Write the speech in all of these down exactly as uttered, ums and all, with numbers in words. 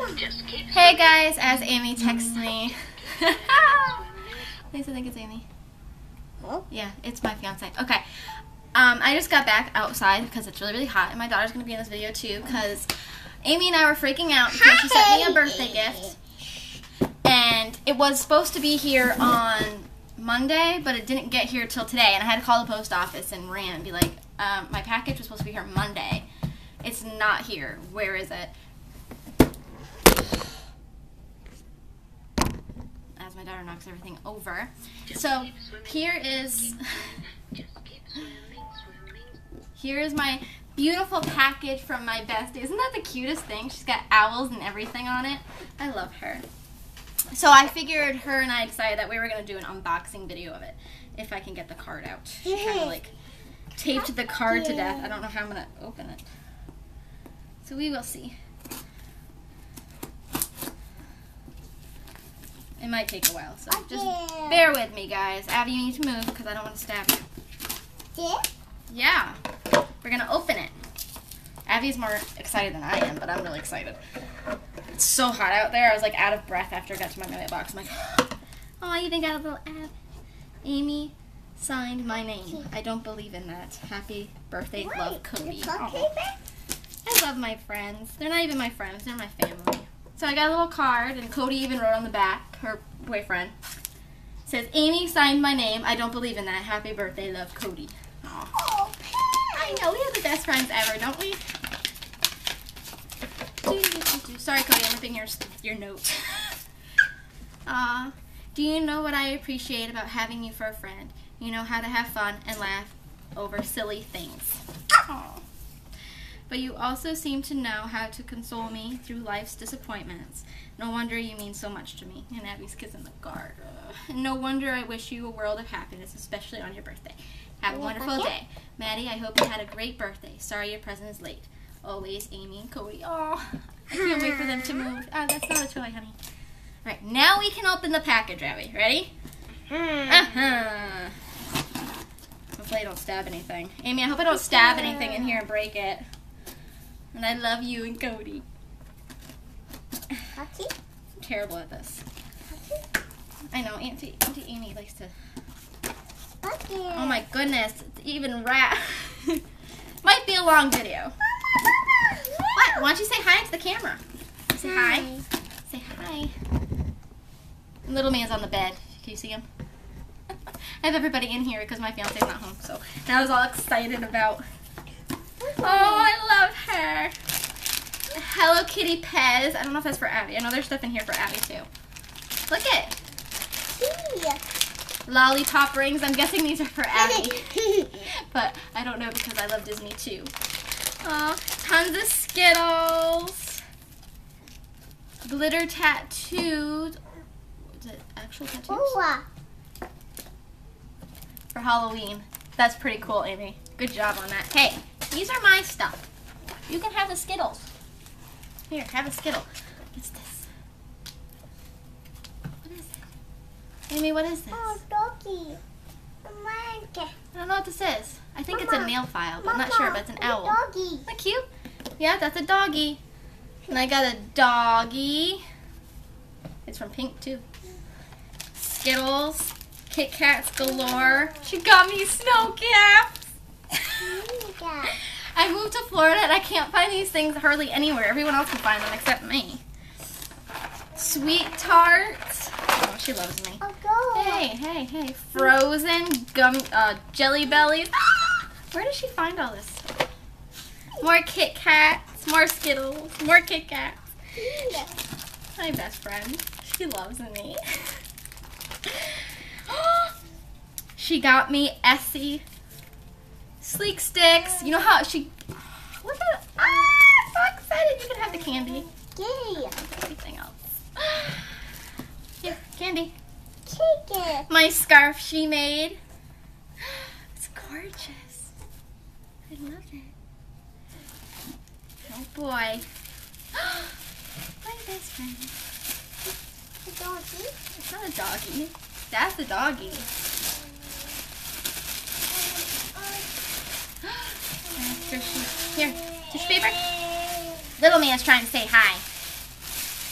Hey guys, as Amy texts me. Please, I think it's Amy. Oh? Yeah, it's my fiance. Okay. Um, I just got back outside because it's really, really hot, and my daughter's going to be in this video too because Amy and I were freaking out because she sent me a birthday gift. And it was supposed to be here on Monday, but it didn't get here till today, and I had to call the post office and ran and be like, um, my package was supposed to be here Monday. It's not here. Where is it? As my daughter knocks everything over. So here is here is my beautiful package from my bestie. Isn't that the cutest thing? She's got owls and everything on it. I love her. So I figured her and I decided that we were going to do an unboxing video of it if I can get the card out. She kind of like taped the card to death. I don't know how I'm going to open it. So we will see. It might take a while, so just bear with me, guys. Abby, you need to move because I don't want to stab you. Yeah? Yeah. We're going to open it. Abby's more excited than I am, but I'm really excited. It's so hot out there. I was like out of breath after I got to my mailbox. I'm like, oh, I even got a little ad. Amy signed my name. I don't believe in that. Happy birthday, Wait, love, Cody. you talk Aw. I love my friends. They're not even my friends. They're my family. So I got a little card, and Cody even wrote on the back, her boyfriend. It says, Amy signed my name. I don't believe in that. Happy birthday, love, Cody. Aw. Oh, I know. We have the best friends ever, don't we? Sorry, Cody. I'm ripping your, your note. Aw. Do you know what I appreciate about having you for a friend? You know how to have fun and laugh over silly things. Aw. But you also seem to know how to console me through life's disappointments. No wonder you mean so much to me. And Abby's kissing the card. Ugh. And no wonder I wish you a world of happiness, especially on your birthday. Have a wonderful day. Maddie, I hope you had a great birthday. Sorry your present is late. Always, Amy and Cody. Oh, I can't wait for them to move. Oh, that's not a toy, honey. All right, now we can open the package, Abby. Ready? Uh-huh. Hopefully I don't stab anything. Amy, I hope I don't stab anything in here and break it. And I love you and Cody. I'm terrible at this. I know, Auntie, Auntie Amy likes to... Oh my goodness, it's even wrapped. Might be a long video. What? Why don't you say hi to the camera? Say hi. hi. Say hi. Little man's on the bed. Can you see him? I have everybody in here because my fiance's not home, so and I was all excited about... Oh, I love her. Hello Kitty Pez. I don't know if that's for Abby. I know there's stuff in here for Abby too. Look it. Lollipop rings. I'm guessing these are for Abby. But I don't know because I love Disney too. Oh, tons of Skittles. Glitter tattoos. Is it actual tattoos? Ooh. For Halloween. That's pretty cool, Amy. Good job on that. Hey, these are my stuff. You can have the Skittles. Here, have a Skittle. What's this? What is it? Amy, what is this? Oh, doggy. Mama. I don't know what this is. I think Mama. it's a nail file, but I'm not Mama, sure, but it's an a owl. doggy. Isn't that cute? Yeah, that's a doggy. And I got a doggy. It's from Pink, too. Skittles. Kit Kats galore. She got me snow caps. I moved to Florida and I can't find these things hardly anywhere. Everyone else can find them except me. Sweet tarts. Oh, she loves me. Hey, hey, hey. Frozen gum, uh, Jelly Bellies. Ah! Where does she find all this stuff? More Kit Kats, more Skittles, more Kit Kats. My best friend. She loves me. She got me Essie Sleek Sticks. You know how she... Look at it. Ah, I'm so excited. You can have the candy. Yay. Everything else. Here, candy. Take it. My scarf she made. It's gorgeous. I love it. Oh boy. My best friend. The doggy. It's not a doggy. That's a doggy. Here, tissue paper. Little man's trying to say hi.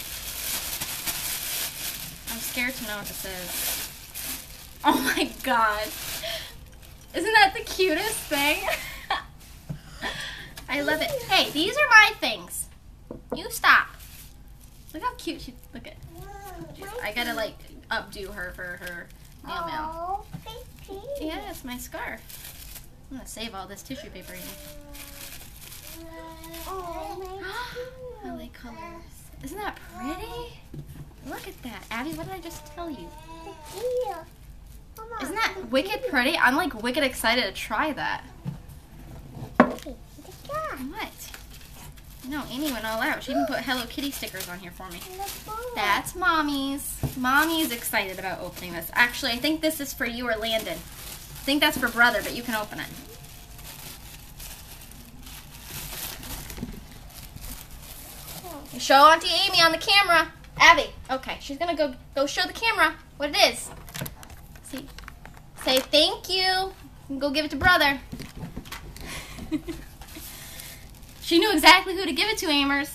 care to know what this is. Oh my god. Isn't that the cutest thing? I love it. Hey, these are my things. You stop. Look how cute she, look at. I gotta like updo her for her nail mail. Oh, baby. Yeah, it's my scarf. I'm gonna save all this tissue paper in. Oh, I like colors. Isn't that pretty? Look at that. Abby, what did I just tell you? yeah. Isn't that wicked pretty? I'm like wicked excited to try that. What? No, Amy went all out. She even put Hello Kitty stickers on here for me. That's Mommy's. Mommy's excited about opening this. Actually, I think this is for you or Landon. I think that's for brother, but you can open it. Show Auntie Amy on the camera. Abby. Okay, she's gonna go go show the camera what it is. See, say thank you. And go give it to brother. She knew exactly who to give it to, Amers.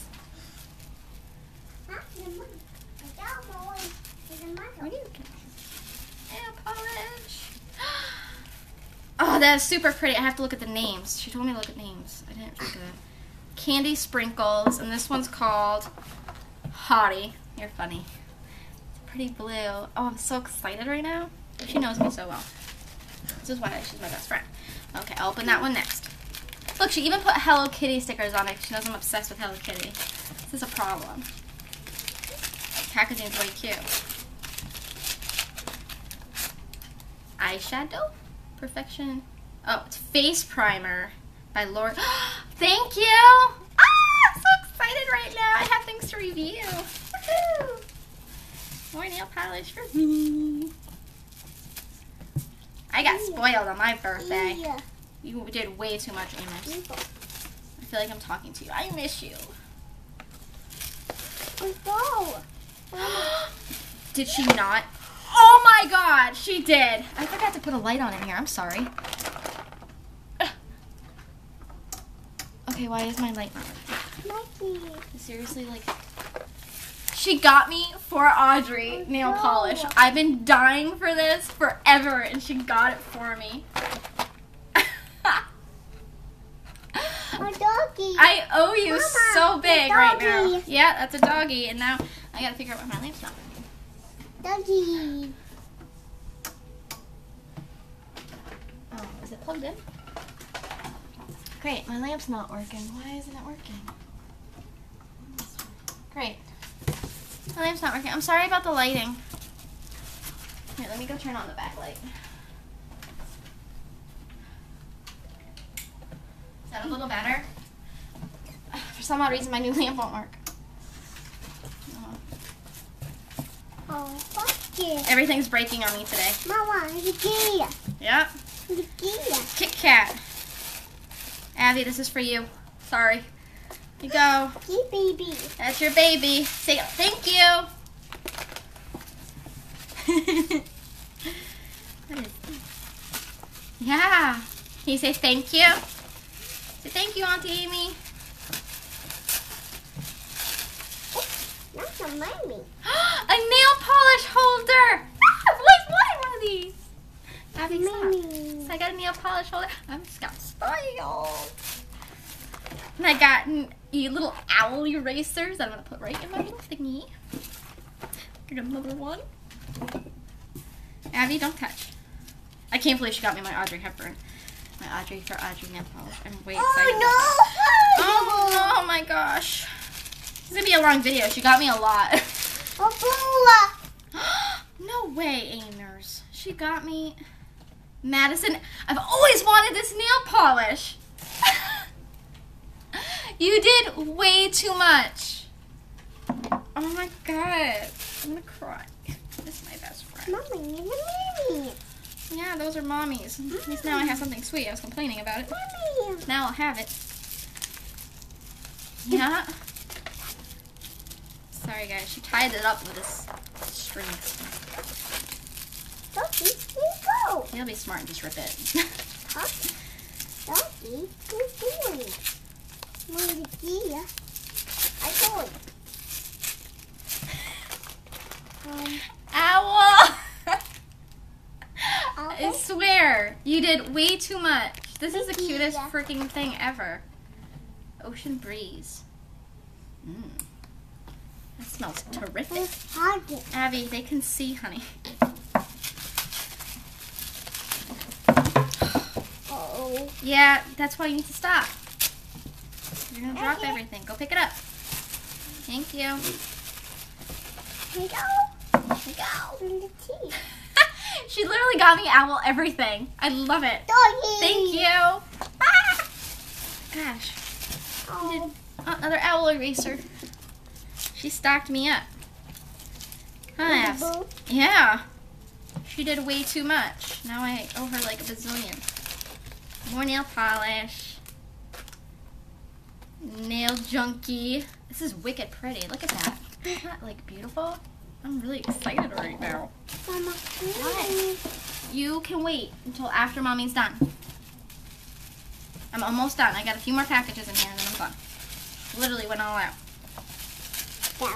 What are you getting? Nail polish. Oh, that is super pretty. I have to look at the names. She told me to look at names. I didn't think of that. Candy Sprinkles, and this one's called Hottie. You're funny. It's pretty blue. Oh, I'm so excited right now. She knows me so well. This is why she's my best friend. Okay, I'll open that one next. Look, she even put Hello Kitty stickers on it. She knows I'm obsessed with Hello Kitty. This is a problem. Packaging's way cute. Eyeshadow? Perfection. Oh, it's face primer by Laura. Thank you! Ah, I'm so excited right now. I have things to review. Woohoo! More nail polish for me. I got spoiled on my birthday. Yeah. You did way too much, Amos. I feel like I'm talking to you. I miss you. Go. Did she not? Oh my god, she did. I forgot to put a light on in here. I'm sorry. Okay, why is my light not working? Mikey. Seriously, like... She got me for Audrey nail polish. I've been dying for this forever, and she got it for me. A doggy. I owe you Mama, so big a right now. doggy. Yeah, that's a doggy, and now I gotta figure out why my lamp's not working. Doggy. Oh, is it plugged in? Great, my lamp's not working. Why isn't it working? Great. My lamp's not working. I'm sorry about the lighting. Here, let me go turn on the backlight. Is that a little better? For some odd reason, my new lamp won't work. Oh. Oh, fuck it. Everything's breaking on me today. Mama, the key. Yep. The key. Kit Kat. Abby, this is for you. Sorry. Here you go. Key baby. That's your baby. Say thank you. What is this? Yeah. Can you say thank you? Say thank you, Auntie Amy. That's a mommy. A nail polish holder. Ah, I've always wanted one of these. Abby, stop. Mommy. So I got a nail polish holder. I just got spoiled. And I got n- e- little owl erasers that I'm going to put right in my little thingy. I got another one. Abby, don't touch. I can't believe she got me my Audrey Hepburn. My Audrey for Audrey nail polish. I'm way excited. Oh, no. Oh, oh my gosh. This is going to be a long video. She got me a lot. Oh, No way, Amers. She got me Madison. I've always wanted this nail polish. You did way too much. Oh my god. I'm gonna cry. This is my best friend. Mommy, and the mommy. Yeah, those are Mommy's. At least now I have something sweet. I was complaining about it. Mommy. Now I'll have it. Yeah. Sorry guys, she tied it up with this string. Doggy, here you go. You'll be smart and just rip it. Huh? Doggy, who's doing it? Mommy, the key. I go. Um, Owl You did way too much. This is the Thank you. cutest freaking thing ever. Ocean breeze. Mmm. That smells terrific. Let's hug it. Abby, they can see, honey. Oh. Yeah, that's why you need to stop. You're gonna drop Okay. everything. Go pick it up. Thank you. Here you go. Here you go. In the teeth. She literally got me owl everything. I love it. Doggy. Thank you. Ah! Gosh. Oh. Oh, another owl eraser. She stocked me up. Huh, Boo. yeah. She did way too much. Now I owe her like a bazillion. More nail polish. Nail junkie. This is wicked pretty. Look at that. Isn't that like beautiful? I'm really excited right now. Mama, What? You can wait until after Mommy's done. I'm almost done. I got a few more packages in here and then I'm done. Literally went all out. Down.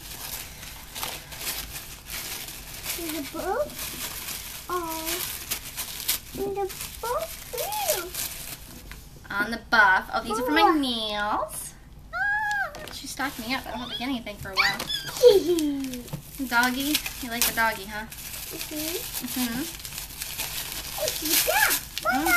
In the book. Oh. In the book too. On the buff. Oh, these are for my nails. Ah, she stocked me up. I don't have to get anything for a while. Doggy? You like the doggy, huh? Mm-hmm. Mm.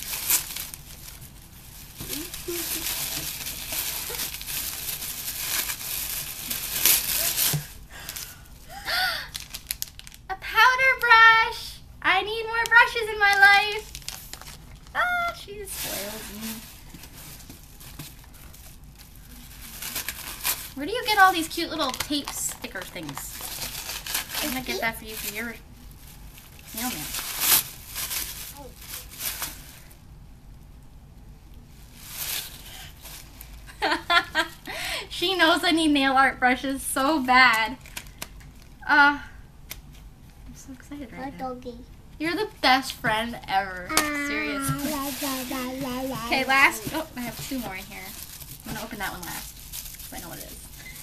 A powder brush! I need more brushes in my life. Ah, she just spoils me. Where do you get all these cute little tape sticker things? I'm gonna get that for you for your mailman. She knows I need nail art brushes so bad. Uh, I'm so excited right now. Doggy. You're the best friend ever. Seriously. Okay, last. Oh, I have two more in here. I'm gonna open that one last. 'Cause I know what it is.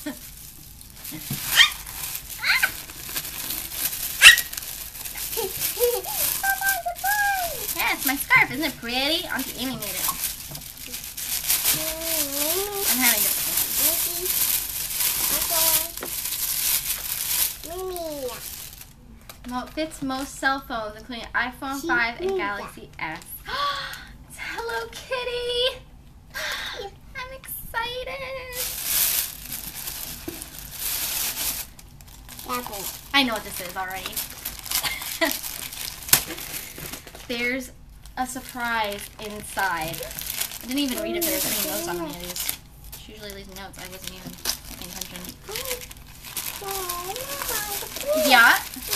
Yeah, it's my scarf. Isn't it pretty? Auntie Amy made it. I'm having difficulty. Mo- fits most cell phones, including iPhone five and Galaxy S. It's Hello Kitty. I'm excited. I know what this is already. There's a surprise inside. I didn't even read if there's any notes on any of these. She usually leaves notes. I wasn't even paying attention. Yeah.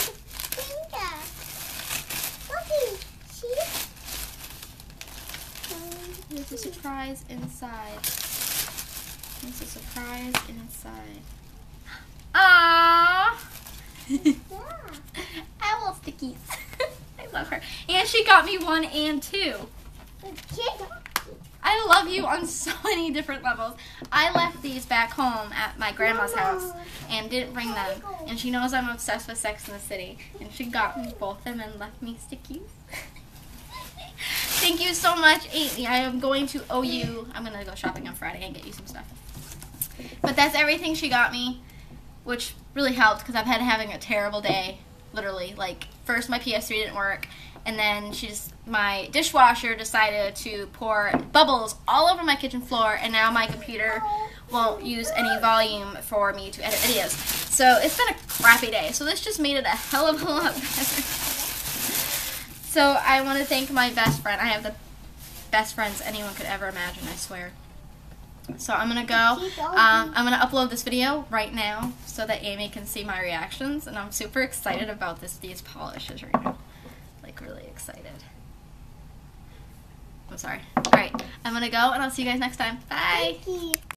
There's a surprise inside. There's a surprise inside. Aww! Owl stickies. I love her. And she got me one and two. I love you on so many different levels. I left these back home at my grandma's house and didn't bring them. And she knows I'm obsessed with Sex in the City. And she got me both of them and left me stickies. Thank you so much, Amy. I am going to owe you. I'm going to go shopping on Friday and get you some stuff. But that's everything she got me, which really helped because I've had having a terrible day. Literally. Like, first my P S three didn't work. And then she just, my dishwasher decided to pour bubbles all over my kitchen floor, and now my computer won't use any volume for me to edit videos. So it's been a crappy day. So this just made it a hell of a lot better. So I want to thank my best friend. I have the best friends anyone could ever imagine, I swear. So I'm going to go. Um, I'm going to upload this video right now so that Amy can see my reactions. And I'm super excited about this these polishes right now. Like, really excited. I'm sorry. Alright, I'm gonna go and I'll see you guys next time. Bye!